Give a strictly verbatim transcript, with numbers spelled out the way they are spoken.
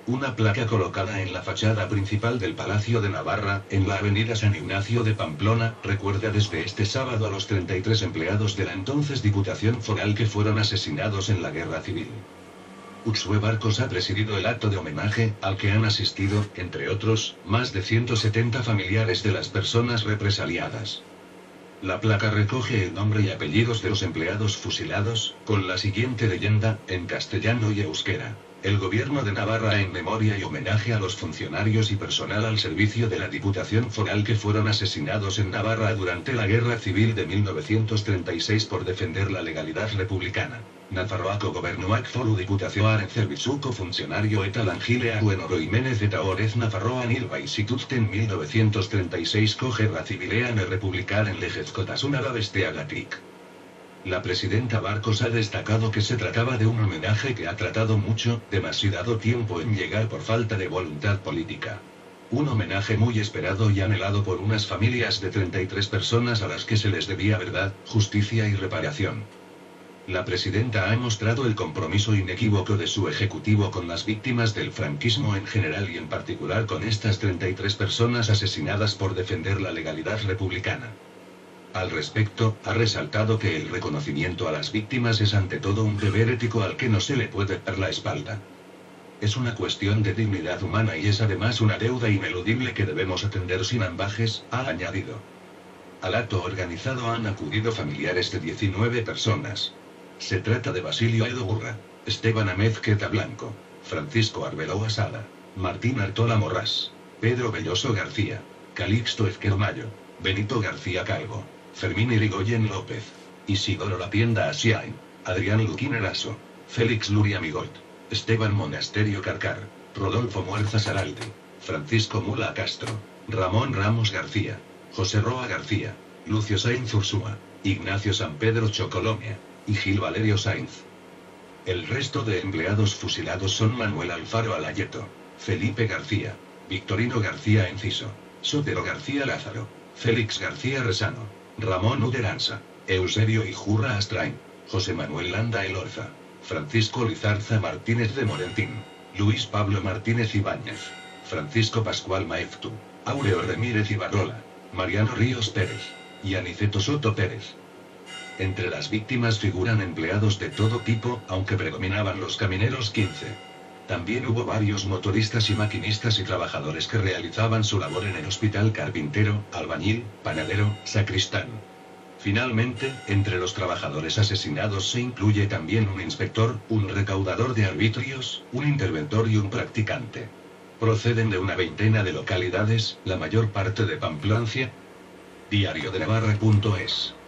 Una placa colocada en la fachada principal del Palacio de Navarra, en la avenida San Ignacio de Pamplona, recuerda desde este sábado a los treinta y tres empleados de la entonces Diputación Foral que fueron asesinados en la Guerra Civil. Uxue Barcos ha presidido el acto de homenaje, al que han asistido, entre otros, más de ciento setenta familiares de las personas represaliadas. La placa recoge el nombre y apellidos de los empleados fusilados, con la siguiente leyenda, en castellano y euskera: el Gobierno de Navarra en memoria y homenaje a los funcionarios y personal al servicio de la Diputación Foral que fueron asesinados en Navarra durante la Guerra Civil de mil novecientos treinta y seis por defender la legalidad republicana. Nafarroako Gobernuak Foru Diputazioaren zerbitzuko funtzionario eta langile hauen oroimenez eta orez Nafarroan hil baitzituzten mil novecientos treinta y seisko Gerra Zibilean errepublikaren legezkotasunara besteagatik. La presidenta Barcos ha destacado que se trataba de un homenaje que ha tratado mucho, demasiado tiempo en llegar por falta de voluntad política. Un homenaje muy esperado y anhelado por unas familias de treinta y tres personas a las que se les debía verdad, justicia y reparación. La presidenta ha mostrado el compromiso inequívoco de su ejecutivo con las víctimas del franquismo en general y en particular con estas treinta y tres personas asesinadas por defender la legalidad republicana. Al respecto, ha resaltado que el reconocimiento a las víctimas es ante todo un deber ético al que no se le puede dar la espalda. Es una cuestión de dignidad humana y es además una deuda ineludible que debemos atender sin ambajes, ha añadido. Al acto organizado han acudido familiares de diecinueve personas. Se trata de Basilio Edo Burra, Esteban Amezqueta Blanco, Francisco Arbeloa Sada, Martín Artola Morrás, Pedro Belloso García, Calixto Ezquermayo, Benito García Calvo, Fermín Irigoyen López, Isidoro Lapienda Asiain, Adrián Luquín Eraso, Félix Luria Migot, Esteban Monasterio Carcar, Rodolfo Muerza Saraldi, Francisco Mula Castro, Ramón Ramos García, José Roa García, Lucio Sainz Ursúa, Ignacio San Pedro Chocolomia y Gil Valerio Sainz. El resto de empleados fusilados son Manuel Alfaro Alayeto, Felipe García, Victorino García Enciso, Sotero García Lázaro, Félix García Resano, Ramón Uderanza, Eusebio Ijurra Astrain, José Manuel Landa Elorza, Francisco Lizarza Martínez de Morentín, Luis Pablo Martínez Ibáñez, Francisco Pascual Maeztu, Aureo Remírez Ibarrola, Mariano Ríos Pérez, y Aniceto Soto Pérez. Entre las víctimas figuran empleados de todo tipo, aunque predominaban los camineros quince. También hubo varios motoristas y maquinistas y trabajadores que realizaban su labor en el hospital: carpintero, albañil, panadero, sacristán. Finalmente, entre los trabajadores asesinados se incluye también un inspector, un recaudador de arbitrios, un interventor y un practicante. Proceden de una veintena de localidades, la mayor parte de Pamplancia. Diario de Navarra punto es